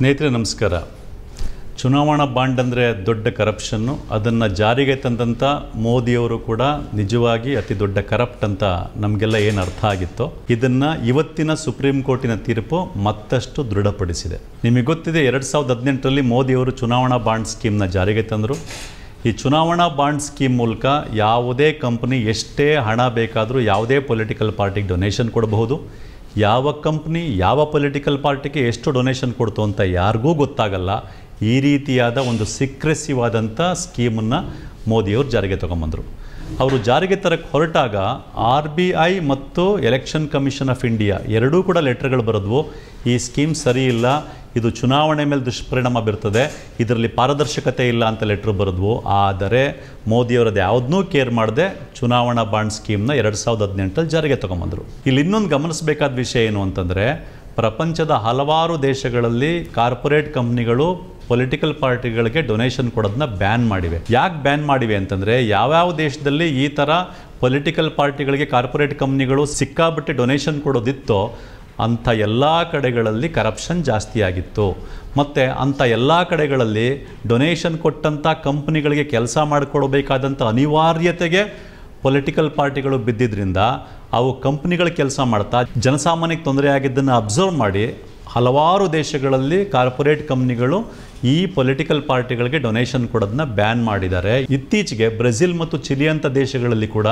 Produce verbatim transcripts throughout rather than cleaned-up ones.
ಸ್ನೇಹಿತರೆ ನಮಸ್ಕಾರ. ಚುನಾವಣಾ ಬಾಂಡ್ ಅಂದರೆ ದೊಡ್ಡ ಕರಪ್ಷನ್ನು. ಅದನ್ನು ಜಾರಿಗೆ ತಂದಂಥ ಮೋದಿಯವರು ಕೂಡ ನಿಜವಾಗಿ ಅತಿ ದೊಡ್ಡ ಕರಪ್ಟ್ ಅಂತ ನಮಗೆಲ್ಲ ಏನು ಅರ್ಥ ಆಗಿತ್ತೋ ಇದನ್ನು ಇವತ್ತಿನ ಸುಪ್ರೀಂ ಕೋರ್ಟಿನ ತೀರ್ಪು ಮತ್ತಷ್ಟು ದೃಢಪಡಿಸಿದೆ. ನಿಮಗೆ ಗೊತ್ತಿದೆ, ಎರಡು ಸಾವಿರದ ಹದಿನೆಂಟರಲ್ಲಿ ಮೋದಿಯವರು ಚುನಾವಣಾ ಬಾಂಡ್ ಸ್ಕೀಮ್ನ ಜಾರಿಗೆ ತಂದರು. ಈ ಚುನಾವಣಾ ಬಾಂಡ್ ಸ್ಕೀಮ್ ಮೂಲಕ ಯಾವುದೇ ಕಂಪ್ನಿ ಎಷ್ಟೇ ಹಣ ಬೇಕಾದರೂ ಯಾವುದೇ ಪೊಲಿಟಿಕಲ್ ಪಾರ್ಟಿಗೆ ಡೊನೇಷನ್ ಕೊಡಬಹುದು. ಯಾವ ಕಂಪ್ನಿ ಯಾವ ಪೊಲಿಟಿಕಲ್ ಪಾರ್ಟಿಗೆ ಎಷ್ಟು ಡೊನೇಷನ್ ಕೊಡ್ತು ಅಂತ ಯಾರಿಗೂ ಗೊತ್ತಾಗಲ್ಲ. ಈ ರೀತಿಯಾದ ಒಂದು ಸೀಕ್ರೆಸಿವಾದಂಥ ಸ್ಕೀಮನ್ನು ಮೋದಿಯವರು ಜಾರಿಗೆ ತಗೊಂಬಂದರು. ಅವರು ಜಾರಿಗೆ ತರಕ್ಕೆ ಹೊರಟಾಗ ಆರ್ ಬಿ ಐ ಮತ್ತು ಎಲೆಕ್ಷನ್ ಕಮಿಷನ್ ಆಫ್ ಇಂಡಿಯಾ ಎರಡೂ ಕೂಡ ಲೆಟರ್ಗಳು ಬರೆದ್ವು. ಈ ಸ್ಕೀಮ್ ಸರಿ ಇಲ್ಲ, ಇದು ಚುನಾವಣೆ ಮೇಲೆ ದುಷ್ಪರಿಣಾಮ ಬೀರ್ತದೆ, ಇದರಲ್ಲಿ ಪಾರದರ್ಶಕತೆ ಇಲ್ಲ ಅಂತ ಲೆಟ್ರ್ ಬರೆದ್ವು. ಆದರೆ ಮೋದಿಯವರದ್ದು ಯಾವುದನ್ನೂ ಕೇರ್ ಮಾಡದೆ ಚುನಾವಣಾ ಬಾಂಡ್ ಸ್ಕೀಮ್ನ ಎರಡು ಸಾವಿರದ ಹದಿನೆಂಟರಲ್ಲಿ ಜಾರಿಗೆ ತೊಗೊಂಬಂದರು. ಇಲ್ಲಿ ಇನ್ನೊಂದು ಗಮನಿಸಬೇಕಾದ ವಿಷಯ ಏನು ಅಂತಂದರೆ, ಪ್ರಪಂಚದ ಹಲವಾರು ದೇಶಗಳಲ್ಲಿ ಕಾರ್ಪೊರೇಟ್ ಕಂಪ್ನಿಗಳು ಪೊಲಿಟಿಕಲ್ ಪಾರ್ಟಿಗಳಿಗೆ ಡೊನೇಷನ್ ಕೊಡೋದನ್ನ ಬ್ಯಾನ್ ಮಾಡಿವೆ. ಯಾಕೆ ಬ್ಯಾನ್ ಮಾಡಿವೆ ಅಂತಂದರೆ, ಯಾವ್ಯಾವ ದೇಶದಲ್ಲಿ ಈ ಥರ ಪೊಲಿಟಿಕಲ್ ಪಾರ್ಟಿಗಳಿಗೆ ಕಾರ್ಪೊರೇಟ್ ಕಂಪ್ನಿಗಳು ಸಿಕ್ಕಾಬಿಟ್ಟು ಡೊನೇಷನ್ ಕೊಡೋದಿತ್ತೋ ಅಂಥ ಎಲ್ಲ ಕಡೆಗಳಲ್ಲಿ ಕರಪ್ಷನ್ ಜಾಸ್ತಿ ಆಗಿತ್ತು. ಮತ್ತು ಅಂಥ ಎಲ್ಲ ಕಡೆಗಳಲ್ಲಿ ಡೊನೇಷನ್ ಕೊಟ್ಟಂಥ ಕಂಪ್ನಿಗಳಿಗೆ ಕೆಲಸ ಮಾಡಿಕೊಡಬೇಕಾದಂಥ ಅನಿವಾರ್ಯತೆಗೆ ಪೊಲಿಟಿಕಲ್ ಪಾರ್ಟಿಗಳು ಬಿದ್ದಿದ್ದರಿಂದ ಅವು ಕಂಪ್ನಿಗಳ ಕೆಲಸ ಮಾಡ್ತಾ ಜನಸಾಮಾನ್ಯಕ್ಕೆ ತೊಂದರೆ ಆಗಿದ್ದನ್ನು ಅಬ್ಸರ್ವ್ ಮಾಡಿ ಹಲವಾರು ದೇಶಗಳಲ್ಲಿ ಕಾರ್ಪೊರೇಟ್ ಕಂಪ್ನಿಗಳು ಈ ಪೊಲಿಟಿಕಲ್ ಪಾರ್ಟಿಗಳಿಗೆ ಡೊನೇಷನ್ ಕೊಡೋದನ್ನ ಬ್ಯಾನ್ ಮಾಡಿದ್ದಾರೆ. ಇತ್ತೀಚೆಗೆ ಬ್ರೆಜಿಲ್ ಮತ್ತು ಚಿಲಿ ಅಂಥ ದೇಶಗಳಲ್ಲಿ ಕೂಡ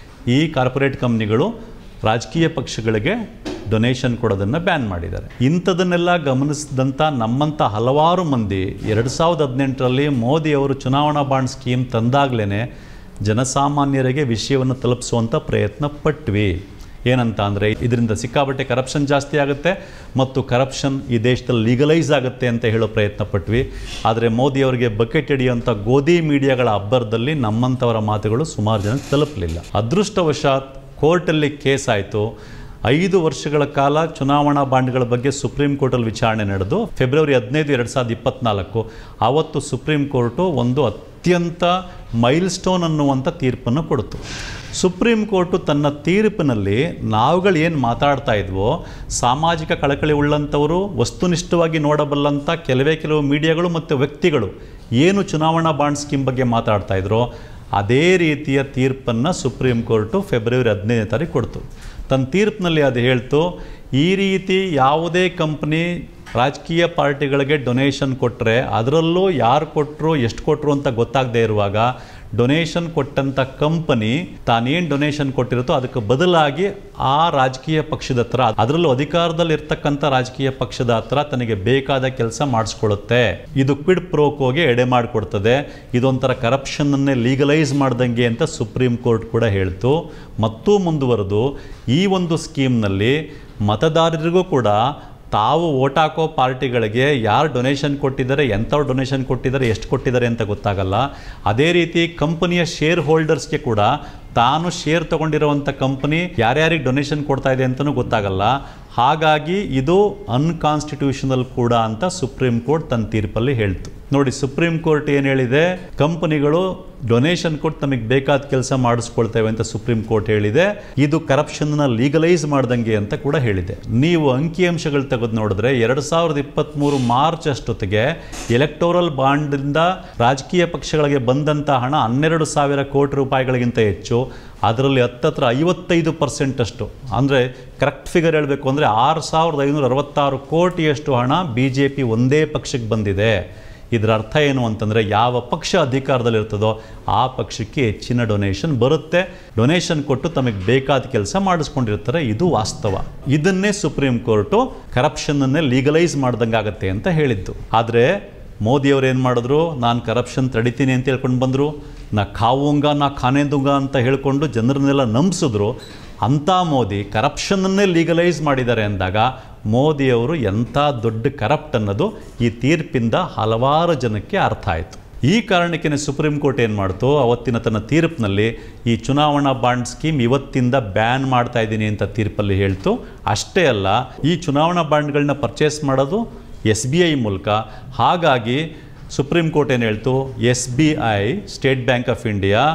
ಈ ಕಾರ್ಪೊರೇಟ್ ಕಂಪ್ನಿಗಳು ರಾಜಕೀಯ ಪಕ್ಷಗಳಿಗೆ ಡೊನೇಷನ್ ಕೊಡೋದನ್ನು ಬ್ಯಾನ್ ಮಾಡಿದ್ದಾರೆ. ಇಂಥದನ್ನೆಲ್ಲ ಗಮನಿಸಿದಂಥ ನಮ್ಮಂಥ ಹಲವಾರು ಮಂದಿ ಎರಡು ಸಾವಿರದ ಹದಿನೆಂಟರಲ್ಲಿ ಮೋದಿಯವರು ಚುನಾವಣಾ ಬಾಂಡ್ ಸ್ಕೀಮ್ ತಂದಾಗಲೇ ಜನಸಾಮಾನ್ಯರಿಗೆ ವಿಷಯವನ್ನು ತಲುಪಿಸುವಂಥ ಪ್ರಯತ್ನ ಪಟ್ವಿ. ಏನಂತ ಅಂದರೆ, ಇದರಿಂದ ಸಿಕ್ಕಾಬಟ್ಟೆ ಕರಪ್ಷನ್ ಜಾಸ್ತಿ ಆಗುತ್ತೆ ಮತ್ತು ಕರಪ್ಷನ್ ಈ ದೇಶದಲ್ಲಿ ಲೀಗಲೈಸ್ ಆಗುತ್ತೆ ಅಂತ ಹೇಳೋ ಪ್ರಯತ್ನ ಪಟ್ವಿ. ಆದರೆ ಮೋದಿಯವರಿಗೆ ಬಕೆಟ್ ಹಿಡಿಯುವಂಥ ಗೋಧಿ ಮೀಡಿಯಾಗಳ ಅಬ್ಬರದಲ್ಲಿ ನಮ್ಮಂಥವರ ಮಾತುಗಳು ಸುಮಾರು ಜನ ತಲುಪಲಿಲ್ಲ. ಅದೃಷ್ಟವಶಾತ್ ಕೋರ್ಟಲ್ಲಿ ಕೇಸ್ ಆಯಿತು. ಐದು ವರ್ಷಗಳ ಕಾಲ ಚುನಾವಣಾ ಬಾಂಡ್ಗಳ ಬಗ್ಗೆ ಸುಪ್ರೀಂ ಕೋರ್ಟಲ್ಲಿ ವಿಚಾರಣೆ ನಡೆದು ಫೆಬ್ರವರಿ ಹದಿನೈದು ಎರಡು ಸಾವಿರದ ಇಪ್ಪತ್ತ್ನಾಲ್ಕು ಆವತ್ತು ಸುಪ್ರೀಂ ಕೋರ್ಟು ಒಂದು ಅತ್ಯಂತ ಮೈಲ್ ಸ್ಟೋನ್ ಅನ್ನುವಂಥ ತೀರ್ಪನ್ನು ಕೊಡ್ತು. ಸುಪ್ರೀಂ ಕೋರ್ಟು ತನ್ನ ತೀರ್ಪಿನಲ್ಲಿ ನಾವುಗಳು ಏನು ಮಾತಾಡ್ತಾ ಇದ್ವೋ, ಸಾಮಾಜಿಕ ಕಳಕಳಿ ಉಳ್ಳಂಥವರು ವಸ್ತುನಿಷ್ಠವಾಗಿ ನೋಡಬಲ್ಲಂಥ ಕೆಲವೇ ಕೆಲವು ಮೀಡಿಯಾಗಳು ಮತ್ತು ವ್ಯಕ್ತಿಗಳು ಏನು ಚುನಾವಣಾ ಬಾಂಡ್ ಸ್ಕೀಮ್ ಬಗ್ಗೆ ಮಾತಾಡ್ತಾ ಇದ್ರೋ ಅದೇ ರೀತಿಯ ತೀರ್ಪನ್ನು ಸುಪ್ರೀಂ ಕೋರ್ಟು ಫೆಬ್ರವರಿ ಹದಿನೈದನೇ ತಾರೀಕು ಕೊಡ್ತು. ತನ್ನ ತೀರ್ಪಿನಲ್ಲಿ ಅದು ಹೇಳ್ತು, ಈ ರೀತಿ ಯಾವುದೇ ಕಂಪ್ನಿ ರಾಜಕೀಯ ಪಾರ್ಟಿಗಳಿಗೆ ಡೊನೇಷನ್ ಕೊಟ್ಟರೆ ಅದರಲ್ಲೂ ಯಾರು ಕೊಟ್ಟರು ಎಷ್ಟು ಕೊಟ್ಟರು ಅಂತ ಗೊತ್ತಾಗದೇ ಇರುವಾಗ ಡೊನೇಷನ್ ಕೊಟ್ಟಂಥ ಕಂಪನಿ ತಾನೇನು ಡೊನೇಷನ್ ಕೊಟ್ಟಿರುತ್ತೋ ಅದಕ್ಕೆ ಬದಲಾಗಿ ಆ ರಾಜಕೀಯ ಪಕ್ಷದ ಹತ್ರ, ಅದರಲ್ಲೂ ಅಧಿಕಾರದಲ್ಲಿ ಇರ್ತಕ್ಕಂಥ ರಾಜಕೀಯ ಪಕ್ಷದ ಹತ್ರ ತನಗೆ ಬೇಕಾದ ಕೆಲಸ ಮಾಡಿಸ್ಕೊಳ್ಳುತ್ತೆ. ಇದು ಕ್ವಿಡ್ ಪ್ರೋಕೋಗೆ ಎಡೆ ಮಾಡಿಕೊಡ್ತದೆ. ಇದೊಂಥರ ಕರಪ್ಷನ್ನನ್ನೇ ಲೀಗಲೈಸ್ ಮಾಡ್ದಂಗೆ ಅಂತ ಸುಪ್ರೀಂ ಕೋರ್ಟ್ ಕೂಡ ಹೇಳ್ತು. ಮತ್ತೂ ಮುಂದುವರೆದು ಈ ಒಂದು ಸ್ಕೀಮ್ನಲ್ಲಿ ಮತದಾರರಿಗೂ ಕೂಡ ತಾವು ಓಟ್ ಹಾಕೋ ಪಾರ್ಟಿಗಳಿಗೆ ಯಾರು ಡೊನೇಷನ್ ಕೊಟ್ಟಿದ್ದಾರೆ, ಎಂಥವ್ರು ಡೊನೇಷನ್ ಕೊಟ್ಟಿದ್ದಾರೆ, ಎಷ್ಟು ಕೊಟ್ಟಿದ್ದಾರೆ ಅಂತ ಗೊತ್ತಾಗಲ್ಲ. ಅದೇ ರೀತಿ ಕಂಪನಿಯ ಶೇರ್ ಹೋಲ್ಡರ್ಸ್ಗೆ ಕೂಡ ತಾನು ಶೇರ್ ತೊಗೊಂಡಿರುವಂಥ ಕಂಪನಿ ಯಾರ್ಯಾರಿಗೆ ಡೊನೇಷನ್ ಕೊಡ್ತಾ ಇದೆ ಅಂತಲೂ ಗೊತ್ತಾಗಲ್ಲ. ಹಾಗಾಗಿ ಇದು ಅನ್ಕಾನ್ಸ್ಟಿಟ್ಯೂಷನಲ್ ಕೂಡ ಅಂತ ಸುಪ್ರೀಂ ಕೋರ್ಟ್ ತನ್ನ ತೀರ್ಪಲ್ಲಿ ಹೇಳ್ತು. ನೋಡಿ, ಸುಪ್ರೀಂ ಕೋರ್ಟ್ ಏನು ಹೇಳಿದೆ, ಕಂಪನಿಗಳು ಡೊನೇಷನ್ ಕೊಟ್ಟು ನಮಗೆ ಬೇಕಾದ ಕೆಲಸ ಮಾಡಿಸ್ಕೊಳ್ತೇವೆ ಅಂತ ಸುಪ್ರೀಂ ಕೋರ್ಟ್ ಹೇಳಿದೆ. ಇದು ಕರಪ್ಷನ್ನ ಲೀಗಲೈಸ್ ಮಾಡ್ದಂಗೆ ಅಂತ ಕೂಡ ಹೇಳಿದೆ. ನೀವು ಅಂಕಿಅಂಶಗಳು ತೆಗೆದು ನೋಡಿದ್ರೆ ಎರಡು ಸಾವಿರದ ಇಪ್ಪತ್ತ್ಮೂರು ಮಾರ್ಚ್ ಅಷ್ಟೊತ್ತಿಗೆ ಎಲೆಕ್ಟೋರಲ್ ಬಾಂಡಿಂದ ರಾಜಕೀಯ ಪಕ್ಷಗಳಿಗೆ ಬಂದಂಥ ಹಣ ಹನ್ನೆರಡು ಸಾವಿರ ಕೋಟಿ ರೂಪಾಯಿಗಳಿಗಿಂತ ಹೆಚ್ಚು. ಅದರಲ್ಲಿ ಹತ್ತತ್ರ ಐವತ್ತೈದು ಪರ್ಸೆಂಟ್ ಅಷ್ಟು, ಅಂದರೆ ಕರೆಕ್ಟ್ ಫಿಗರ್ ಹೇಳಬೇಕು ಅಂದರೆ ಆರು ಸಾವಿರದ ಐನೂರ ಅರವತ್ತಾರು ಕೋಟಿಯಷ್ಟು ಹಣ ಬಿ ಜೆ ಪಿ ಒಂದೇ ಪಕ್ಷಕ್ಕೆ ಬಂದಿದೆ. ಇದರ ಅರ್ಥ ಏನು ಅಂತಂದರೆ, ಯಾವ ಪಕ್ಷ ಅಧಿಕಾರದಲ್ಲಿರ್ತದೋ ಆ ಪಕ್ಷಕ್ಕೆ ಹೆಚ್ಚಿನ ಡೊನೇಷನ್ ಬರುತ್ತೆ. ಡೊನೇಷನ್ ಕೊಟ್ಟು ತಮಗೆ ಬೇಕಾದ ಕೆಲಸ ಮಾಡಿಸ್ಕೊಂಡಿರ್ತಾರೆ. ಇದು ವಾಸ್ತವ. ಇದನ್ನೇ ಸುಪ್ರೀಂ ಕೋರ್ಟು ಕರಪ್ಷನ್ನನ್ನೇ ಲೀಗಲೈಸ್ ಮಾಡ್ದಂಗೆ ಆಗುತ್ತೆ ಅಂತ ಹೇಳಿದ್ದು. ಆದರೆ ಮೋದಿಯವರು ಏನು ಮಾಡಿದ್ರು, ನಾನು ಕರಪ್ಷನ್ ತಡಿತೀನಿ ಅಂತ ಹೇಳ್ಕೊಂಡು ಬಂದರು. ನಾ ಖಾವುಂಗ ನಾ ಖಾನೇದುಂಗ ಅಂತ ಹೇಳ್ಕೊಂಡು ಜನರನ್ನೆಲ್ಲ ನಂಬಿಸಿದ್ರು. ಅಂಥ ಮೋದಿ ಕರಪ್ಷನ್ನನ್ನೇ ಲೀಗಲೈಸ್ ಮಾಡಿದ್ದಾರೆ ಅಂದಾಗ ಮೋದಿಯವರು ಎಂಥ ದೊಡ್ಡ ಕರಪ್ಟ್ ಅನ್ನೋದು ಈ ತೀರ್ಪಿಂದ ಹಲವಾರು ಜನಕ್ಕೆ ಅರ್ಥ ಆಯಿತು. ಈ ಕಾರಣಕ್ಕೆ ಸುಪ್ರೀಂ ಕೋರ್ಟ್ ಏನು ಮಾಡ್ತು, ಅವತ್ತಿನ ತನ್ನ ತೀರ್ಪಿನಲ್ಲಿ ಈ ಚುನಾವಣಾ ಬಾಂಡ್ ಸ್ಕೀಮ್ ಇವತ್ತಿಂದ ಬ್ಯಾನ್ ಮಾಡ್ತಾ ಇದ್ದೀನಿ ಅಂತ ತೀರ್ಪಲ್ಲಿ ಹೇಳ್ತು. ಅಷ್ಟೇ ಅಲ್ಲ, ಈ ಚುನಾವಣಾ ಬಾಂಡ್ಗಳನ್ನ ಪರ್ಚೇಸ್ ಮಾಡೋದು ಎಸ್ ಬಿ ಐ ಮೂಲಕ. ಹಾಗಾಗಿ ಸುಪ್ರೀಂ ಕೋರ್ಟ್ ಏನು ಹೇಳ್ತು, S B I State Bank of India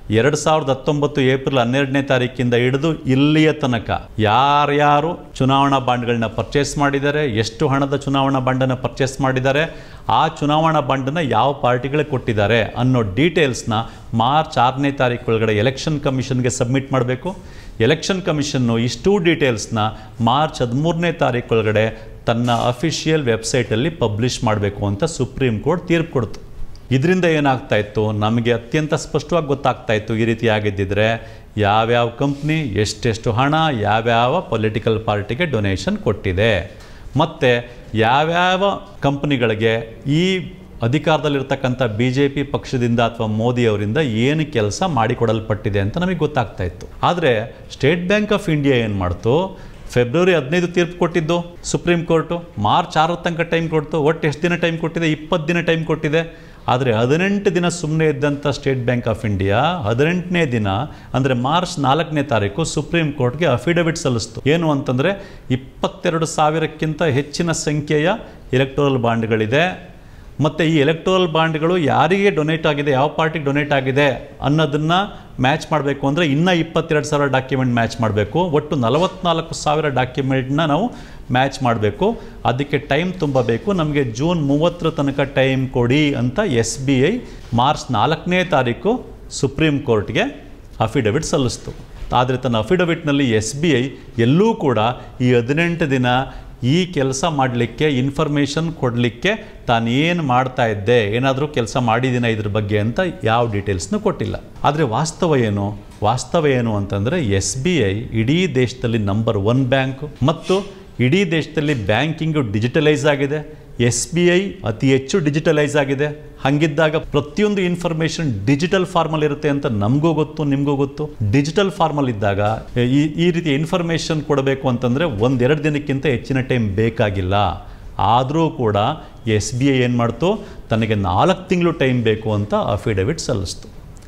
ಎರಡು ಸಾವಿರದ ಹತ್ತೊಂಬತ್ತು ಏಪ್ರಿಲ್ ಹನ್ನೆರಡನೇ ತಾರೀಕಿಂದ ಹಿಡಿದು ಇಲ್ಲಿಯ ತನಕ ಯಾರ್ಯಾರು ಚುನಾವಣಾ ಬಾಂಡ್ಗಳನ್ನ ಪರ್ಚೇಸ್ ಮಾಡಿದ್ದಾರೆ, ಎಷ್ಟು ಹಣದ ಚುನಾವಣಾ ಬಾಂಡನ್ನು ಪರ್ಚೇಸ್ ಮಾಡಿದ್ದಾರೆ, ಆ ಚುನಾವಣಾ ಬಾಂಡನ್ನು ಯಾವ ಪಾರ್ಟಿಗಳಿಗೆ ಕೊಟ್ಟಿದ್ದಾರೆ ಅನ್ನೋ ಡೀಟೇಲ್ಸ್ನ ಮಾರ್ಚ್ ಆರನೇ ತಾರೀಕು ಒಳಗಡೆ ಎಲೆಕ್ಷನ್ ಕಮಿಷನ್ಗೆ ಸಬ್ಮಿಟ್ ಮಾಡಬೇಕು. ಎಲೆಕ್ಷನ್ ಕಮಿಷನ್ನು ಇಷ್ಟೂ ಡೀಟೇಲ್ಸ್ನ ಮಾರ್ಚ್ ಹದಿಮೂರನೇ ತಾರೀಕು ಒಳಗಡೆ ತನ್ನ ಅಫಿಷಿಯಲ್ ವೆಬ್ಸೈಟಲ್ಲಿ ಪಬ್ಲಿಷ್ ಮಾಡಬೇಕು ಅಂತ ಸುಪ್ರೀಂ ಕೋರ್ಟ್ ತೀರ್ಪು ಕೊಡ್ತು. ಇದರಿಂದ ಏನಾಗ್ತಾ ಇತ್ತು, ನಮಗೆ ಅತ್ಯಂತ ಸ್ಪಷ್ಟವಾಗಿ ಗೊತ್ತಾಗ್ತಾ ಇತ್ತು ಈ ರೀತಿ ಆಗಿದ್ದಿದ್ರೆ ಯಾವ್ಯಾವ ಕಂಪ್ನಿ ಎಷ್ಟೆಷ್ಟು ಹಣ ಯಾವ್ಯಾವ ಪೊಲಿಟಿಕಲ್ ಪಾರ್ಟಿಗೆ ಡೊನೇಷನ್ ಕೊಟ್ಟಿದೆ, ಮತ್ತು ಯಾವ್ಯಾವ ಕಂಪ್ನಿಗಳಿಗೆ ಈ ಅಧಿಕಾರದಲ್ಲಿರ್ತಕ್ಕಂಥ ಬಿ ಜೆ ಪಿ ಪಕ್ಷದಿಂದ ಅಥವಾ ಮೋದಿಯವರಿಂದ ಏನು ಕೆಲಸ ಮಾಡಿಕೊಡಲ್ಪಟ್ಟಿದೆ ಅಂತ ನಮಗೆ ಗೊತ್ತಾಗ್ತಾ ಇತ್ತು. ಆದರೆ ಸ್ಟೇಟ್ ಬ್ಯಾಂಕ್ ಆಫ್ ಇಂಡಿಯಾ ಏನು ಮಾಡ್ತು, ಫೆಬ್ರವರಿ ಹದಿನೈದು ತೀರ್ಪು ಕೊಟ್ಟಿದ್ದು ಸುಪ್ರೀಂ ಕೋರ್ಟು, ಮಾರ್ಚ್ ಆರು ತನಕ ಟೈಮ್ ಕೊಡ್ತು. ಒಟ್ಟು ಎಷ್ಟು ದಿನ ಟೈಮ್ ಕೊಟ್ಟಿದೆ? ಇಪ್ಪತ್ತು ದಿನ ಟೈಮ್ ಕೊಟ್ಟಿದೆ. ಆದರೆ ಹದಿನೆಂಟು ದಿನ ಸುಮ್ಮನೆ ಇದ್ದಂಥ ಸ್ಟೇಟ್ ಬ್ಯಾಂಕ್ ಆಫ್ ಇಂಡಿಯಾ ಹದಿನೆಂಟನೇ ದಿನ ಅಂದರೆ ಮಾರ್ಚ್ ನಾಲ್ಕನೇ ತಾರೀಕು ಸುಪ್ರೀಂ ಕೋರ್ಟ್ಗೆ ಅಫಿಡವಿಟ್ ಸಲ್ಲಿಸ್ತು. ಏನು ಅಂತಂದರೆ ಇಪ್ಪತ್ತೆರಡು ಸಾವಿರಕ್ಕಿಂತ ಹೆಚ್ಚಿನ ಸಂಖ್ಯೆಯ ಎಲೆಕ್ಟೋರಲ್ ಬಾಂಡ್ಗಳಿದೆ, ಮತ್ತು ಈ ಎಲೆಕ್ಟೋರಲ್ ಬಾಂಡ್ಗಳು ಯಾರಿಗೆ ಡೊನೇಟ್ ಆಗಿದೆ, ಯಾವ ಪಾರ್ಟಿಗೆ ಡೊನೇಟ್ ಆಗಿದೆ ಅನ್ನೋದನ್ನು ಮ್ಯಾಚ್ ಮಾಡಬೇಕು ಅಂದರೆ ಇನ್ನೂ ಇಪ್ಪತ್ತೆರಡು ಸಾವಿರ ಡಾಕ್ಯುಮೆಂಟ್ ಮ್ಯಾಚ್ ಮಾಡಬೇಕು. ಒಟ್ಟು ನಲವತ್ತ್ನಾಲ್ಕು ಸಾವಿರ ಡಾಕ್ಯುಮೆಂಟ್ನ ನಾವು ಮ್ಯಾಚ್ ಮಾಡಬೇಕು. ಅದಕ್ಕೆ ಟೈಮ್ ತುಂಬ ಬೇಕು, ನಮಗೆ ಜೂನ್ ಮೂವತ್ತರ ತನಕ ಟೈಮ್ ಕೊಡಿ ಅಂತ ಎಸ್ ಬಿ ಐ ಮಾರ್ಚ್ ನಾಲ್ಕನೇ ತಾರೀಕು ಸುಪ್ರೀಂ ಕೋರ್ಟ್ಗೆ ಅಫಿಡವಿಟ್ ಸಲ್ಲಿಸ್ತು. ಆದರೆ ತನ್ನ ಅಫಿಡವಿಟ್ನಲ್ಲಿ ಎಸ್ ಬಿ ಐ ಎಲ್ಲೂ ಕೂಡ ಈ ಹದಿನೆಂಟು ದಿನ ಈ ಕೆಲಸ ಮಾಡಲಿಕ್ಕೆ ಇನ್ಫಾರ್ಮೇಷನ್ ಕೊಡಲಿಕ್ಕೆ ತಾನೇನು ಮಾಡ್ತಾ ಇದ್ದೆ, ಏನಾದರೂ ಕೆಲಸ ಮಾಡಿದ್ದೀನ ಇದ್ರ ಬಗ್ಗೆ ಅಂತ ಯಾವ ಡೀಟೇಲ್ಸ್ನೂ ಕೊಟ್ಟಿಲ್ಲ. ಆದರೆ ವಾಸ್ತವ ಏನು ವಾಸ್ತವ ಏನು ಅಂತಂದರೆ ಎಸ್ ಬಿ ಐ ಇಡೀ ದೇಶದಲ್ಲಿ ನಂಬರ್ ಒನ್ ಬ್ಯಾಂಕು ಮತ್ತು ಇಡೀ ದೇಶದಲ್ಲಿ ಬ್ಯಾಂಕಿಂಗು ಡಿಜಿಟಲೈಸ್ ಆಗಿದೆ. ಎಸ್ ಬಿ ಐ ಅತಿ ಹೆಚ್ಚು ಡಿಜಿಟಲೈಸ್ ಆಗಿದೆ. ಹಾಗಿದ್ದಾಗ ಪ್ರತಿಯೊಂದು ಇನ್ಫಾರ್ಮೇಷನ್ ಡಿಜಿಟಲ್ ಫಾರ್ಮಲ್ ಇರುತ್ತೆ ಅಂತ ನಮಗೂ ಗೊತ್ತು, ನಿಮಗೂ ಗೊತ್ತು. ಡಿಜಿಟಲ್ ಫಾರ್ಮಲ್ ಇದ್ದಾಗ ಈ ಈ ರೀತಿ ಇನ್ಫಾರ್ಮೇಷನ್ ಕೊಡಬೇಕು ಅಂತಂದರೆ ಒಂದೆರಡು ದಿನಕ್ಕಿಂತ ಹೆಚ್ಚಿನ ಟೈಮ್ ಬೇಕಾಗಿಲ್ಲ. ಆದರೂ ಕೂಡ ಎಸ್ ಬಿ ಐ ಏನು ಮಾಡ್ತು, ತನಗೆ ನಾಲ್ಕು ತಿಂಗಳು ಟೈಮ್ ಬೇಕು ಅಂತ ಅಫಿಡವಿಟ್ ಸಲ್ಲಿಸ್ತು.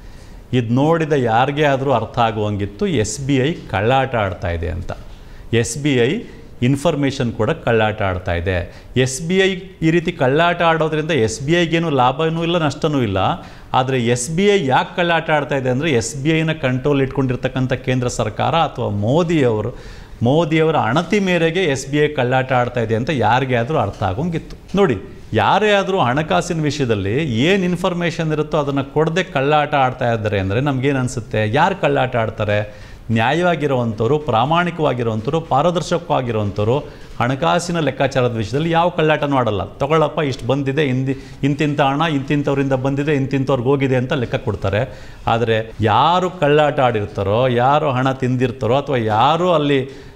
ಇದು ನೋಡಿದ ಯಾರಿಗೇ ಆದರೂ ಅರ್ಥ ಆಗುವಂಗಿತ್ತು ಎಸ್ ಬಿ ಐ ಕಳ್ಳಾಟ ಆಡ್ತಾ ಇದೆ ಅಂತ. ಎಸ್ ಬಿ ಐ ಇನ್ಫಾರ್ಮೇಷನ್ ಕೂಡ ಕಳ್ಳಾಟ ಆಡ್ತಾ ಇದೆ. ಎಸ್ ಬಿ ಐ ಈ ರೀತಿ ಕಳ್ಳಾಟ ಆಡೋದ್ರಿಂದ ಎಸ್ ಬಿ ಐಗೇನು ಲಾಭವೂ ಇಲ್ಲ ನಷ್ಟವೂ ಇಲ್ಲ. ಆದರೆ ಎಸ್ ಬಿ ಐ ಯಾಕೆ ಕಳ್ಳಾಟ ಆಡ್ತಾ ಇದೆ ಅಂದರೆ ಎಸ್ ಬಿ ಐನ ಕಂಟ್ರೋಲ್ ಇಟ್ಕೊಂಡಿರ್ತಕ್ಕಂಥ ಕೇಂದ್ರ ಸರ್ಕಾರ ಅಥವಾ ಮೋದಿಯವರು ಮೋದಿಯವರ ಅಣತಿ ಮೇರೆಗೆ ಎಸ್ ಬಿ ಐ ಕಳ್ಳಾಟ ಆಡ್ತಾ ಇದೆ ಅಂತ ಯಾರಿಗೆ ಆದರೂ ಅರ್ಥ ಆಗೋಂಗಿತ್ತು. ನೋಡಿ, ಯಾರೇ ಆದರೂ ಹಣಕಾಸಿನ ವಿಷಯದಲ್ಲಿ ಏನು ಇನ್ಫಾರ್ಮೇಷನ್ ಇರುತ್ತೋ ಅದನ್ನು ಕೊಡದೆ ಕಳ್ಳಾಟ ಆಡ್ತಾ ಇದ್ದಾರೆ ಅಂದರೆ ನಮಗೇನು ಅನಿಸುತ್ತೆ, ಯಾರು ಕಳ್ಳಾಟ ಆಡ್ತಾರೆ? ನ್ಯಾಯವಾಗಿರುವಂಥವ್ರು, ಪ್ರಾಮಾಣಿಕವಾಗಿರುವಂಥವ್ರು, ಪಾರದರ್ಶಕವಾಗಿರುವಂಥವ್ರು ಹಣಕಾಸಿನ ಲೆಕ್ಕಾಚಾರದ ವಿಷಯದಲ್ಲಿ ಯಾವ ಕಳ್ಳಾಟನೂ ಆಡಲ್ಲ. ತಗೊಳ್ಳಪ್ಪ ಇಷ್ಟು ಬಂದಿದೆ, ಇಂದಿ ಇಂತಿಂಥ ಹಣ ಇಂತಿಂಥವ್ರಿಂದ ಬಂದಿದೆ, ಇಂತಿಂಥವ್ರಿಗೆ ಹೋಗಿದೆ ಅಂತ ಲೆಕ್ಕ ಕೊಡ್ತಾರೆ. ಆದರೆ ಯಾರು ಕಳ್ಳಾಟ ಆಡಿರ್ತಾರೋ, ಯಾರು ಹಣ ತಿಂದಿರ್ತಾರೋ ಅಥವಾ ಯಾರು ಅಲ್ಲಿ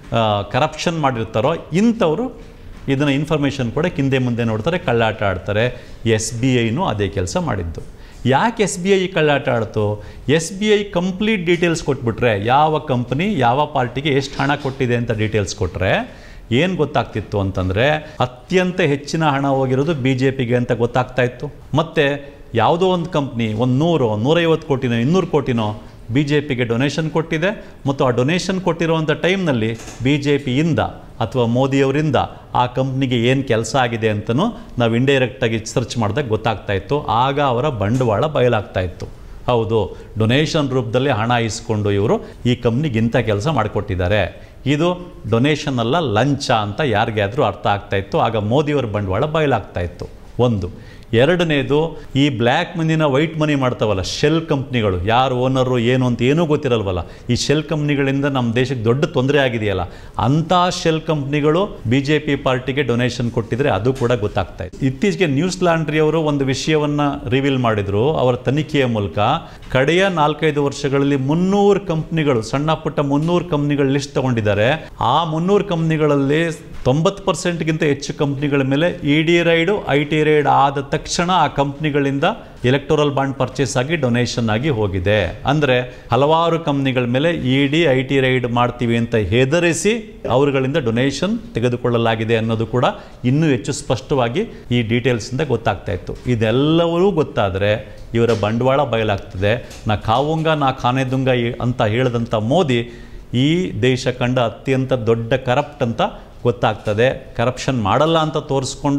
ಕರಪ್ಷನ್ ಮಾಡಿರ್ತಾರೋ ಇಂಥವರು ಇದನ್ನು ಇನ್ಫಾರ್ಮೇಷನ್ ಕೂಡ ಹಿಂದೆ ಮುಂದೆ ನೋಡ್ತಾರೆ, ಕಳ್ಳಾಟ ಆಡ್ತಾರೆ. ಎಸ್ ಬಿ ಐನೂ ಅದೇ ಕೆಲಸ ಮಾಡಿದ್ದು. ಯಾಕೆ ಎಸ್ ಬಿ ಐ ಕಳ್ಳಾಟ ಆಡ್ತು? S B I complete details ಕೊಟ್ಬಿಟ್ರೆ, ಯಾವ ಕಂಪ್ನಿ ಯಾವ ಪಾರ್ಟಿಗೆ ಎಷ್ಟು ಹಣ ಕೊಟ್ಟಿದೆ ಅಂತ ಡೀಟೇಲ್ಸ್ ಕೊಟ್ಟರೆ ಏನು ಗೊತ್ತಾಗ್ತಿತ್ತು ಅಂತಂದರೆ ಅತ್ಯಂತ ಹೆಚ್ಚಿನ ಹಣ ಹೋಗಿರೋದು ಬಿ ಜೆ ಪಿಗೆ ಅಂತ ಗೊತ್ತಾಗ್ತಾ ಇತ್ತು. ಮತ್ತು ಯಾವುದೋ ಒಂದು ಕಂಪ್ನಿ ಒಂದು ನೂರು ನೂರೈವತ್ತು ಕೋಟಿನೋ ಇನ್ನೂರು ಕೋಟಿನೋ ಬಿ ಜೆ ಪಿಗೆ ಡೊನೇಷನ್ ಕೊಟ್ಟಿದೆ ಮತ್ತು ಆ ಡೊನೇಷನ್ ಕೊಟ್ಟಿರುವಂಥ ಟೈಮ್ನಲ್ಲಿ ಬಿ ಜೆ ಪಿಯಿಂದ ಅಥವಾ ಮೋದಿಯವರಿಂದ ಆ ಕಂಪ್ನಿಗೆ ಏನು ಕೆಲಸ ಆಗಿದೆ ಅಂತಲೂ ನಾವು ಇಂಡೈರೆಕ್ಟಾಗಿ ಸರ್ಚ್ ಮಾಡಿದಾಗ ಗೊತ್ತಾಗ್ತಾ ಇತ್ತು. ಆಗ ಅವರ ಬಂಡವಾಳ ಬಯಲಾಗ್ತಾ ಇತ್ತು. ಹೌದು, ಡೊನೇಷನ್ ರೂಪದಲ್ಲಿ ಹಣ ಇಸ್ಕೊಂಡು ಇವರು ಈ ಕಂಪ್ನಿಗೆ ಇಂಥ ಕೆಲಸ ಮಾಡಿಕೊಟ್ಟಿದ್ದಾರೆ, ಇದು ಡೊನೇಷನ್ ಅಲ್ಲ ಲಂಚ ಅಂತ ಯಾರಿಗಾದರೂ ಅರ್ಥ ಆಗ್ತಾ ಇತ್ತು. ಆಗ ಮೋದಿಯವರ ಬಂಡವಾಳ ಬಯಲಾಗ್ತಾ ಇತ್ತು. ಒಂದು. ಎರಡನೇದು, ಈ ಬ್ಲ್ಯಾಕ್ ಮನಿನ ವೈಟ್ ಮನಿ ಮಾಡ್ತಾವಲ್ಲ ಶೆಲ್ ಕಂಪ್ನಿಗಳು, ಯಾರು ಓನರು ಏನು ಅಂತ ಏನೂ ಗೊತ್ತಿರಲ್ವಲ್ಲ, ಈ ಶೆಲ್ ಕಂಪ್ನಿಗಳಿಂದ ನಮ್ಮ ದೇಶಕ್ಕೆ ದೊಡ್ಡ ತೊಂದರೆ ಆಗಿದೆಯಲ್ಲ, ಅಂಥ ಶೆಲ್ ಕಂಪ್ನಿಗಳು ಬಿ ಜೆ ಪಿ ಪಾರ್ಟಿಗೆ ಡೊನೇಷನ್ ಕೊಟ್ಟಿದ್ರೆ ಅದು ಕೂಡ ಗೊತ್ತಾಗ್ತಾ ಇತ್ತು. ಇತ್ತೀಚೆಗೆ ನ್ಯೂಸ್ ಲಾಂಡ್ರಿ ಅವರು ಒಂದು ವಿಷಯವನ್ನು ರಿವೀಲ್ ಮಾಡಿದರು. ಅವರ ತನಿಖೆಯ ಮೂಲಕ ಕಡೆಯ ನಾಲ್ಕೈದು ವರ್ಷಗಳಲ್ಲಿ ಮುನ್ನೂರು ಕಂಪ್ನಿಗಳು, ಸಣ್ಣ ಪುಟ್ಟ ಮುನ್ನೂರು ಕಂಪ್ನಿಗಳು ಲಿಸ್ಟ್ ತಗೊಂಡಿದ್ದಾರೆ. ಆ ಮುನ್ನೂರು ಕಂಪ್ನಿಗಳಲ್ಲಿ ತೊಂಬತ್ತು ಪರ್ಸೆಂಟ್ಗಿಂತ ಹೆಚ್ಚು ಕಂಪ್ನಿಗಳ ಮೇಲೆ E D raid I T raid ಆದ ತಕ್ಷಣ ಆ ಕಂಪ್ನಿಗಳಿಂದ ಎಲೆಕ್ಟೋರಲ್ ಬಾಂಡ್ ಪರ್ಚೇಸ್ ಆಗಿ ಡೊನೇಷನ್ ಆಗಿ ಹೋಗಿದೆ. ಅಂದರೆ ಹಲವಾರು ಕಂಪ್ನಿಗಳ ಮೇಲೆ E D I T raid ಮಾಡ್ತೀವಿ ಅಂತ ಹೆದರಿಸಿ ಅವರುಗಳಿಂದ ಡೊನೇಷನ್ ತೆಗೆದುಕೊಳ್ಳಲಾಗಿದೆ ಅನ್ನೋದು ಕೂಡ ಇನ್ನೂ ಹೆಚ್ಚು ಸ್ಪಷ್ಟವಾಗಿ ಈ ಡೀಟೇಲ್ಸಿಂದ ಗೊತ್ತಾಗ್ತಾ ಇತ್ತು. ಇದೆಲ್ಲವೂ ಗೊತ್ತಾದರೆ ಇವರ ಬಂಡವಾಳ ಬಯಲಾಗ್ತದೆ. ನಾ ಕಾವುಂಗ ನಾ ಖಾನೆದುಂಗ ಅಂತ ಹೇಳಿದಂಥ ಮೋದಿ ಈ ದೇಶ ಕಂಡ ಅತ್ಯಂತ ದೊಡ್ಡ ಕರಪ್ಟ್ ಅಂತ ಗೊತ್ತಾಗ್ತದೆ. ಕರಪ್ಷನ್ ಮಾಡಲ್ಲ ಅಂತ ತೋರಿಸ್ಕೊಂಡು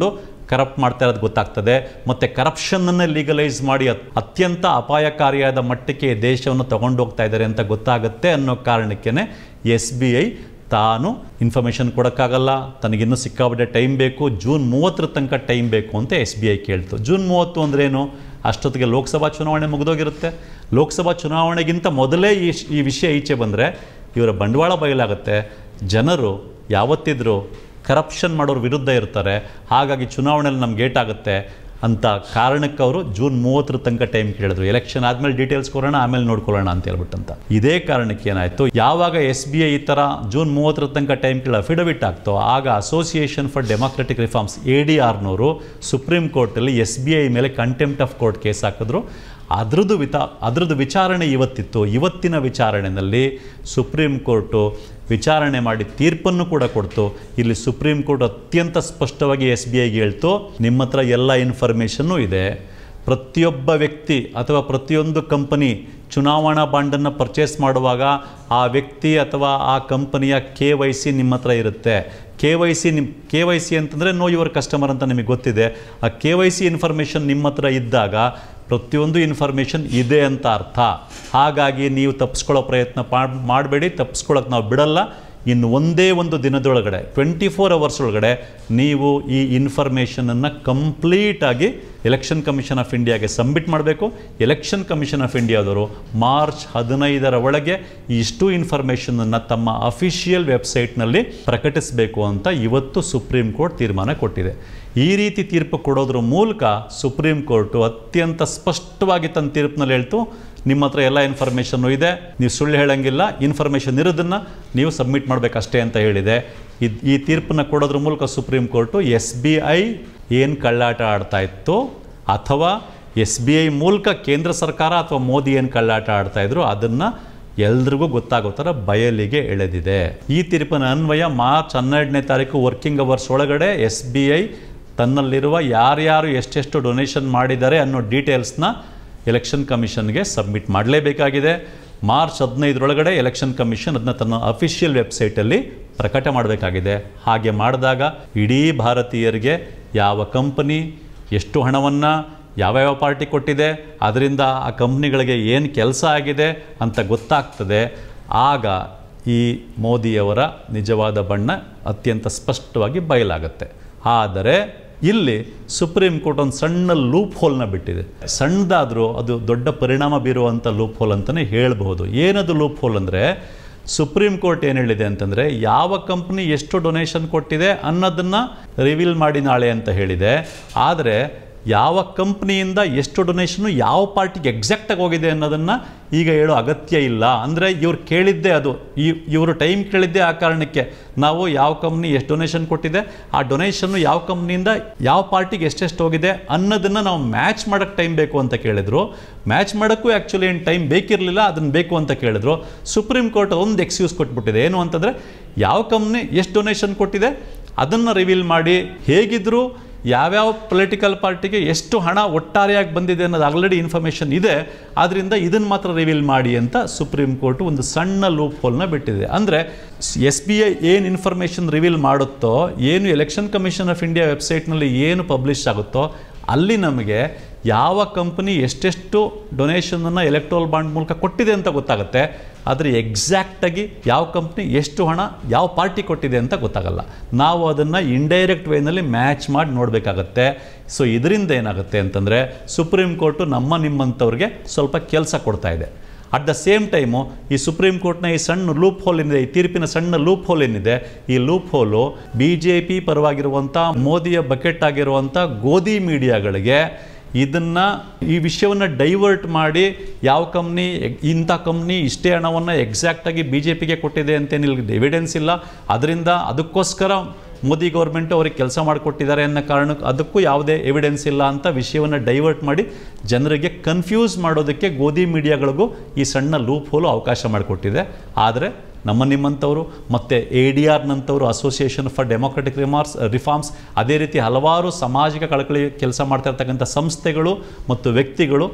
ಕರಪ್ಟ್ ಮಾಡ್ತಾ ಇರೋದು ಗೊತ್ತಾಗ್ತದೆ. ಮತ್ತು ಕರಪ್ಷನನ್ನು ಲೀಗಲೈಸ್ ಮಾಡಿ ಅತ್ಯಂತ ಅಪಾಯಕಾರಿಯಾದ ಮಟ್ಟಕ್ಕೆ ದೇಶವನ್ನು ತಗೊಂಡು ಹೋಗ್ತಾ ಇದ್ದಾರೆ ಅಂತ ಗೊತ್ತಾಗುತ್ತೆ ಅನ್ನೋ ಕಾರಣಕ್ಕೇ ಎಸ್ ಬಿ ಐ ತಾನು ಇನ್ಫಾರ್ಮೇಷನ್ ಕೊಡೋಕ್ಕಾಗಲ್ಲ, ತನಗಿನ್ನೂ ಸಿಕ್ಕಾಪಟ್ಟೆ ಟೈಮ್ ಬೇಕು, ಜೂನ್ ಮೂವತ್ತರ ತನಕ ಟೈಮ್ ಬೇಕು ಅಂತ ಎಸ್ ಬಿ ಐ ಕೇಳ್ತು. ಜೂನ್ ಮೂವತ್ತು ಅಂದ್ರೇನು? ಅಷ್ಟೊತ್ತಿಗೆ ಲೋಕಸಭಾ ಚುನಾವಣೆ ಮುಗಿದೋಗಿರುತ್ತೆ. ಲೋಕಸಭಾ ಚುನಾವಣೆಗಿಂತ ಮೊದಲೇ ಈ ಈ ವಿಷಯ ಈಚೆ ಬಂದರೆ ಇವರ ಬಂಡವಾಳ ಬಯಲಾಗುತ್ತೆ. ಜನರು ಯಾವತ್ತಿದ್ರೂ ಕರಪ್ಷನ್ ಮಾಡೋರ ವಿರುದ್ಧ ಇರ್ತಾರೆ, ಹಾಗಾಗಿ ಚುನಾವಣೆಯಲ್ಲಿ ನಮ್ಗೆ ಗೇಟ್ ಆಗುತ್ತೆ ಅಂತ ಕಾರಣಕ್ಕೆ ಅವರು ಜೂನ್ ಮೂವತ್ತರ ತನಕ ಟೈಮ್ ಕೇಳಿದ್ರು. ಎಲೆಕ್ಷನ್ ಆದಮೇಲೆ ಡೀಟೇಲ್ಸ್ ಕೊಡೋಣ, ಆಮೇಲೆ ನೋಡ್ಕೊಳ್ಳೋಣ ಅಂತ ಹೇಳ್ಬಿಟ್ಟಂತ. ಇದೇ ಕಾರಣಕ್ಕೆ ಏನಾಯಿತು, ಯಾವಾಗ ಎಸ್ ಬಿ ಐ ಈ ಥರ ಜೂನ್ ಮೂವತ್ತರ ತನಕ ಟೈಮ್ ಕೇಳಿ ಅಫಿಡವಿಟ್ ಆಗ್ತೋ ಆಗ association for democratic reforms A D ಆರ್ನವರು ಸುಪ್ರೀಂ ಕೋರ್ಟಲ್ಲಿ ಎಸ್ ಬಿ ಐ ಮೇಲೆ ಕಂಟೆಂಪ್ಟ್ ಆಫ್ ಕೋರ್ಟ್ ಕೇಸ್ ಹಾಕಿದ್ರು. ಅದರದ್ದು ವಿತಾ ಅದರದ್ದು ವಿಚಾರಣೆ ಇವತ್ತಿತ್ತು. ಇವತ್ತಿನ ವಿಚಾರಣೆಯಲ್ಲಿ ಸುಪ್ರೀಂ ಕೋರ್ಟು ವಿಚಾರಣೆ ಮಾಡಿ ತೀರ್ಪನ್ನು ಕೂಡ ಕೊಡ್ತು. ಇಲ್ಲಿ ಸುಪ್ರೀಂ ಕೋರ್ಟ್ ಅತ್ಯಂತ ಸ್ಪಷ್ಟವಾಗಿ ಎಸ್ ಬಿ ಐಗೆ ಹೇಳ್ತು, ನಿಮ್ಮ ಹತ್ರ ಎಲ್ಲ ಇನ್ಫಾರ್ಮೇಷನ್ನೂ ಇದೆ. ಪ್ರತಿಯೊಬ್ಬ ವ್ಯಕ್ತಿ ಅಥವಾ ಪ್ರತಿಯೊಂದು ಕಂಪನಿ ಚುನಾವಣಾ ಬಾಂಡನ್ನು ಪರ್ಚೇಸ್ ಮಾಡುವಾಗ ಆ ವ್ಯಕ್ತಿ ಅಥವಾ ಆ ಕಂಪನಿಯ ಕೆ ವೈ ಸಿ ನಿಮ್ಮ ಹತ್ರ ಇರುತ್ತೆ. ಕೆ ವೈ ಸಿ ನಿಮ್ಮ ಕೆ ವೈ ಸಿ ಅಂತಂದರೆ ನೋ ಯುವರ್ ಕಸ್ಟಮರ್ ಅಂತ ನಿಮಗೆ ಗೊತ್ತಿದೆ. ಆ ಕೆ ವೈ ಸಿ ಇನ್ಫಾರ್ಮೇಷನ್ ನಿಮ್ಮ ಹತ್ರ ಇದ್ದಾಗ ಪ್ರತಿಯೊಂದು ಇನ್ಫಾರ್ಮೇಷನ್ ಇದೆ ಅಂತ ಅರ್ಥ. ಹಾಗಾಗಿ ನೀವು ತಪ್ಪಿಸ್ಕೊಳ್ಳೋ ಪ್ರಯತ್ನ ಮಾಡಬೇಡಿ, ತಪ್ಪಿಸ್ಕೊಳ್ಳೋಕೆ ನಾವು ಬಿಡಲ್ಲ. ಇನ್ನು ಒಂದೇ ಒಂದು ದಿನದೊಳಗಡೆ ಟ್ವೆಂಟಿ ಫೋರ್ ಅವರ್ಸ್ ಒಳಗಡೆ ನೀವು ಈ ಇನ್ಫಾರ್ಮೇಷನನ್ನು ಕಂಪ್ಲೀಟಾಗಿ ಎಲೆಕ್ಷನ್ ಕಮಿಷನ್ ಆಫ್ ಇಂಡಿಯಾಗೆ ಸಬ್ಮಿಟ್ ಮಾಡಬೇಕು. ಎಲೆಕ್ಷನ್ ಕಮಿಷನ್ ಆಫ್ ಇಂಡಿಯಾದವರು ಮಾರ್ಚ್ ಹದಿನೈದರ ಒಳಗೆ ಇಷ್ಟು ಇನ್ಫಾರ್ಮೇಷನನ್ನು ತಮ್ಮ ಅಫಿಷಿಯಲ್ ವೆಬ್ಸೈಟ್ನಲ್ಲಿ ಪ್ರಕಟಿಸಬೇಕು ಅಂತ ಇವತ್ತು ಸುಪ್ರೀಂ ಕೋರ್ಟ್ ತೀರ್ಮಾನ ಕೊಟ್ಟಿದೆ. ಈ ರೀತಿ ತೀರ್ಪು ಕೊಡೋದ್ರ ಮೂಲಕ ಸುಪ್ರೀಂ ಕೋರ್ಟು ಅತ್ಯಂತ ಸ್ಪಷ್ಟವಾಗಿ ತನ್ನ ತೀರ್ಪಿನಲ್ಲಿ ಹೇಳ್ತು, ನಿಮ್ಮ ಹತ್ರ ಎಲ್ಲ ಇನ್ಫಾರ್ಮೇಷನ್ನು ಇದೆ, ನೀವು ಸುಳ್ಳು ಹೇಳೋಂಗಿಲ್ಲ, ಇನ್ಫಾರ್ಮೇಷನ್ ಇರೋದನ್ನು ನೀವು ಸಬ್ಮಿಟ್ ಮಾಡಬೇಕಷ್ಟೇ ಅಂತ ಹೇಳಿದೆ. ಇದು ಈ ತೀರ್ಪನ್ನು ಕೊಡೋದ್ರ ಮೂಲಕ supreme court S B I ಏನು ಕಳ್ಳಾಟ ಆಡ್ತಾ ಇತ್ತು ಅಥವಾ ಎಸ್ ಬಿ ಐ ಮೂಲಕ ಕೇಂದ್ರ ಸರ್ಕಾರ ಅಥವಾ ಮೋದಿ ಏನು ಕಳ್ಳಾಟ ಆಡ್ತಾಯಿದ್ರು ಅದನ್ನು ಎಲ್ರಿಗೂ ಗೊತ್ತಾಗೋ ಥರ ಬಯಲಿಗೆ ಎಳೆದಿದೆ. ಈ ತೀರ್ಪಿನ ಅನ್ವಯ ಮಾರ್ಚ್ ಹನ್ನೆರಡನೇ ತಾರೀಕು ವರ್ಕಿಂಗ್ ಅವರ್ಸ್ ಒಳಗಡೆ ಎಸ್ ಬಿ ಐ ತನ್ನಲ್ಲಿರುವ ಯಾರ್ಯಾರು ಎಷ್ಟೆಷ್ಟು ಡೊನೇಷನ್ ಮಾಡಿದ್ದಾರೆ ಅನ್ನೋ ಡೀಟೇಲ್ಸ್ನ ಎಲೆಕ್ಷನ್ ಕಮಿಷನ್ಗೆ ಸಬ್ಮಿಟ್ ಮಾಡಲೇಬೇಕಾಗಿದೆ. ಮಾರ್ಚ್ ಹದಿನೈದರೊಳಗಡೆ ಎಲೆಕ್ಷನ್ ಕಮಿಷನ್ ಅದನ್ನ ತನ್ನ ಅಫಿಷಿಯಲ್ ವೆಬ್ಸೈಟಲ್ಲಿ ಪ್ರಕಟ ಮಾಡಬೇಕಾಗಿದೆ. ಹಾಗೆ ಮಾಡಿದಾಗ ಇಡೀ ಭಾರತೀಯರಿಗೆ ಯಾವ ಕಂಪನಿ ಎಷ್ಟು ಹಣವನ್ನು ಯಾವ್ಯಾವ ಪಾರ್ಟಿ ಕೊಟ್ಟಿದೆ, ಅದರಿಂದ ಆ ಕಂಪ್ನಿಗಳಿಗೆ ಏನು ಕೆಲಸ ಆಗಿದೆ ಅಂತ ಗೊತ್ತಾಗ್ತದೆ. ಆಗ ಈ ಮೋದಿಯವರ ನಿಜವಾದ ಬಣ್ಣ ಅತ್ಯಂತ ಸ್ಪಷ್ಟವಾಗಿ ಬಯಲಾಗುತ್ತೆ. ಆದರೆ ಇಲ್ಲಿ ಸುಪ್ರೀಂ ಕೋರ್ಟ್ ಒಂದು ಸಣ್ಣ ಲೂಪ್ ಹೋಲ್ನ ಬಿಟ್ಟಿದೆ. ಸಣ್ಣದಾದರೂ ಅದು ದೊಡ್ಡ ಪರಿಣಾಮ ಬೀರುವಂಥ ಲೂಪ್ ಹೋಲ್ ಅಂತಲೇ ಹೇಳಬಹುದು. ಏನದು ಲೂಪ್ ಹೋಲ್ ಅಂದರೆ, ಸುಪ್ರೀಂ ಕೋರ್ಟ್ ಏನು ಹೇಳಿದೆ ಅಂತಂದರೆ, ಯಾವ ಕಂಪ್ನಿ ಎಷ್ಟು ಡೊನೇಷನ್ ಕೊಟ್ಟಿದೆ ಅನ್ನೋದನ್ನು ರಿವೀಲ್ ಮಾಡಿ ನಾಳೆ ಅಂತ ಹೇಳಿದೆ. ಆದರೆ ಯಾವ ಕಂಪ್ನಿಯಿಂದ ಎಷ್ಟು ಡೊನೇಷನ್ನು ಯಾವ ಪಾರ್ಟಿಗೆ ಎಕ್ಸಾಕ್ಟಾಗಿ ಹೋಗಿದೆ ಅನ್ನೋದನ್ನು ಈಗ ಹೇಳೋ ಅಗತ್ಯ ಇಲ್ಲ. ಅಂದರೆ ಇವ್ರು ಕೇಳಿದ್ದೇ ಅದು, ಈ ಇವರು ಟೈಮ್ ಕೇಳಿದ್ದೇ ಆ ಕಾರಣಕ್ಕೆ ನಾವು ಯಾವ ಕಂಪ್ನಿ ಎಷ್ಟು ಡೊನೇಷನ್ ಕೊಟ್ಟಿದೆ, ಆ ಡೊನೇಷನ್ನು ಯಾವ ಕಂಪ್ನಿಯಿಂದ ಯಾವ ಪಾರ್ಟಿಗೆ ಎಷ್ಟೆಷ್ಟು ಹೋಗಿದೆ ಅನ್ನೋದನ್ನು ನಾವು ಮ್ಯಾಚ್ ಮಾಡೋಕ್ಕೆ ಟೈಮ್ ಬೇಕು ಅಂತ ಕೇಳಿದ್ರು. ಮ್ಯಾಚ್ ಮಾಡೋಕ್ಕೂ ಆ್ಯಕ್ಚುಲಿ ಏನು ಟೈಮ್ ಬೇಕಿರಲಿಲ್ಲ, ಅದನ್ನು ಬೇಕು ಅಂತ ಕೇಳಿದ್ರು. ಸುಪ್ರೀಂ ಕೋರ್ಟ್ ಒಂದು ಎಕ್ಸ್ಕ್ಯೂಸ್ ಕೊಟ್ಬಿಟ್ಟಿದೆ. ಏನು ಅಂತಂದರೆ, ಯಾವ ಕಂಪ್ನಿ ಎಷ್ಟು ಡೊನೇಷನ್ ಕೊಟ್ಟಿದೆ ಅದನ್ನು ರಿವೀಲ್ ಮಾಡಿ, ಹೇಗಿದ್ದರೂ ಯಾವ್ಯಾವ ಪೊಲಿಟಿಕಲ್ ಪಾರ್ಟಿಗೆ ಎಷ್ಟು ಹಣ ಒಟ್ಟಾರೆಯಾಗಿ ಬಂದಿದೆ ಅನ್ನೋದು ಆಲ್ರೆಡಿ ಇನ್ಫಾರ್ಮೇಷನ್ ಇದೆ, ಆದ್ದರಿಂದ ಇದನ್ನು ಮಾತ್ರ ರಿವೀಲ್ ಮಾಡಿ ಅಂತ ಸುಪ್ರೀಂ ಕೋರ್ಟ್ ಒಂದು ಸಣ್ಣ ಲೂಪ್ ಹೋಲ್ನ ಬಿಟ್ಟಿದೆ. ಅಂದರೆ ಎಸ್ ಬಿ ಐ ಏನು ಇನ್ಫಾರ್ಮೇಷನ್ ರಿವೀಲ್ ಮಾಡುತ್ತೋ, ಏನು ಎಲೆಕ್ಷನ್ ಕಮಿಷನ್ ಆಫ್ ಇಂಡಿಯಾ ವೆಬ್ಸೈಟ್ನಲ್ಲಿ ಏನು ಪಬ್ಲಿಷ್ ಆಗುತ್ತೋ ಅಲ್ಲಿ ನಮಗೆ ಯಾವ ಕಂಪನಿ ಎಷ್ಟೆಷ್ಟು ಡೊನೇಷನನ್ನು ಎಲೆಕ್ಟ್ರಲ್ ಬಾಂಡ್ ಮೂಲಕ ಕೊಟ್ಟಿದೆ ಅಂತ ಗೊತ್ತಾಗುತ್ತೆ. ಆದರೆ ಎಕ್ಸಾಕ್ಟಾಗಿ ಯಾವ ಕಂಪ್ನಿ ಎಷ್ಟು ಹಣ ಯಾವ ಪಾರ್ಟಿ ಕೊಟ್ಟಿದೆ ಅಂತ ಗೊತ್ತಾಗಲ್ಲ. ನಾವು ಅದನ್ನು ಇಂಡೈರೆಕ್ಟ್ ವೇನಲ್ಲಿ ಮ್ಯಾಚ್ ಮಾಡಿ ನೋಡಬೇಕಾಗತ್ತೆ. ಸೊ ಇದರಿಂದ ಏನಾಗುತ್ತೆ ಅಂತಂದರೆ, ಸುಪ್ರೀಂ ಕೋರ್ಟು ನಮ್ಮ ನಿಮ್ಮಂಥವ್ರಿಗೆ ಸ್ವಲ್ಪ ಕೆಲಸ ಕೊಡ್ತಾ ಇದೆ. ಅಟ್ ದ ಸೇಮ್ ಟೈಮು ಈ ಸುಪ್ರೀಂ ಕೋರ್ಟ್ನ ಈ ಸಣ್ಣ ಲೂಪ್ ಹೋಲ್ ಏನಿದೆ, ಈ ತೀರ್ಪಿನ ಸಣ್ಣ ಲೂಪ್ ಹೋಲ್ ಏನಿದೆ, ಈ loop hole B J P ಪರವಾಗಿರುವಂಥ ಮೋದಿಯ ಬಕೆಟ್ ಆಗಿರುವಂಥ ಗೋಧಿ ಮೀಡಿಯಾಗಳಿಗೆ ಇದನ್ನು ಈ ವಿಷಯವನ್ನು ಡೈವರ್ಟ್ ಮಾಡಿ ಯಾವ ಕಂಪ್ನಿ ಇಂಥ ಕಂಪ್ನಿ ಇಷ್ಟೇ ಹಣವನ್ನು ಎಕ್ಸಾಕ್ಟಾಗಿ ಬಿ ಜೆ ಪಿಗೆ ಕೊಟ್ಟಿದೆ ಅಂತೇನಿಲ್ಲ, ಎವಿಡೆನ್ಸ್ ಇಲ್ಲ, ಅದರಿಂದ ಅದಕ್ಕೋಸ್ಕರ ಮೋದಿ ಗೌರ್ಮೆಂಟು ಅವ್ರಿಗೆ ಕೆಲಸ ಮಾಡಿಕೊಟ್ಟಿದ್ದಾರೆ ಅನ್ನೋ ಕಾರಣಕ್ಕೆ ಅದಕ್ಕೂ ಯಾವುದೇ ಎವಿಡೆನ್ಸ್ ಇಲ್ಲ ಅಂತ ವಿಷಯವನ್ನು ಡೈವರ್ಟ್ ಮಾಡಿ ಜನರಿಗೆ ಕನ್ಫ್ಯೂಸ್ ಮಾಡೋದಕ್ಕೆ ಗೋಧಿ ಮೀಡಿಯಾಗಳಿಗೂ ಈ ಸಣ್ಣ ಲೂಪ್ ಹೋಲು ಅವಕಾಶ ಮಾಡಿಕೊಟ್ಟಿದೆ. ಆದರೆ ನಮ್ಮ ನಿಮ್ಮಂಥವರು ಮತ್ತು ಎ ಡಿ ಆರ್ನಂಥವರು, association for democratic remarks reforms, ಅದೇ ರೀತಿ ಹಲವಾರು ಸಾಮಾಜಿಕ ಕಳಕಳಿ ಕೆಲಸ ಮಾಡ್ತಾ ಇರ್ತಕ್ಕಂಥ ಸಂಸ್ಥೆಗಳು ಮತ್ತು ವ್ಯಕ್ತಿಗಳು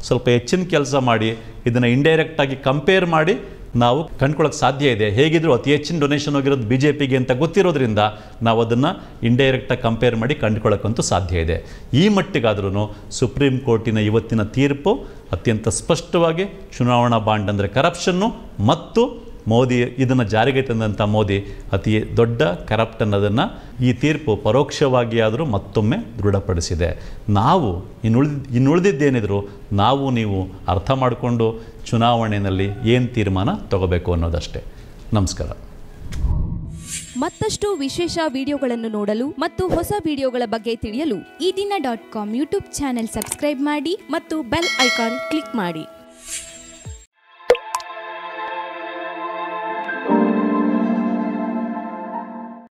ಸ್ವಲ್ಪ ಹೆಚ್ಚಿನ ಕೆಲಸ ಮಾಡಿ ಇದನ್ನು ಇಂಡೈರೆಕ್ಟಾಗಿ ಕಂಪೇರ್ ಮಾಡಿ ನಾವು ಕಂಡ್ಕೊಳ್ಳೋಕೆ ಸಾಧ್ಯ ಇದೆ. ಹೇಗಿದ್ರು ಅತಿ ಹೆಚ್ಚಿನ ಡೊನೇಷನ್ ಹೋಗಿರೋದು ಬಿ ಜೆ ಪಿಗೆ ಅಂತ ಗೊತ್ತಿರೋದ್ರಿಂದ ನಾವು ಅದನ್ನು ಇಂಡೈರೆಕ್ಟಾಗಿ ಕಂಪೇರ್ ಮಾಡಿ ಕಂಡುಕೊಳ್ಳೋಕ್ಕಂತೂ ಸಾಧ್ಯ ಇದೆ. ಈ ಮಟ್ಟಿಗಾದ್ರೂ ಸುಪ್ರೀಂ ಕೋರ್ಟಿನ ಇವತ್ತಿನ ತೀರ್ಪು ಅತ್ಯಂತ ಸ್ಪಷ್ಟವಾಗಿ ಚುನಾವಣಾ ಬಾಂಡ್ ಅಂದರೆ ಕರಪ್ಷನ್ನು ಮತ್ತು ಮೋದಿ ಇದನ್ನು ಜಾರಿಗೆ ತಂದಂಥ ಮೋದಿ ಅತಿ ದೊಡ್ಡ ಕರಪ್ಟ್ ಅನ್ನೋದನ್ನು ಈ ತೀರ್ಪು ಪರೋಕ್ಷವಾಗಿ ಆದರೂ ಮತ್ತೊಮ್ಮೆ ದೃಢಪಡಿಸಿದೆ. ನಾವು ಇನ್ನುಳಿದ ಇನ್ನುಳಿದಿದ್ದೇನಿದ್ರು ನಾವು ನೀವು ಅರ್ಥ ಮಾಡಿಕೊಂಡು ಚುನಾವಣೆಯಲ್ಲಿ ಏನು ತೀರ್ಮಾನ ತಗೋಬೇಕು ಅನ್ನೋದಷ್ಟೇ. ನಮಸ್ಕಾರ. ಮತ್ತಷ್ಟು ವಿಶೇಷ ವಿಡಿಯೋಗಳನ್ನು ನೋಡಲು ಮತ್ತು ಹೊಸ ವಿಡಿಯೋಗಳ ಬಗ್ಗೆ ತಿಳಿಯಲು Eedina dot com YouTube channel subscribe ಮಾಡಿ ಮತ್ತು ಬೆಲ್ ಐಕಾನ್ ಕ್ಲಿಕ್ ಮಾಡಿ.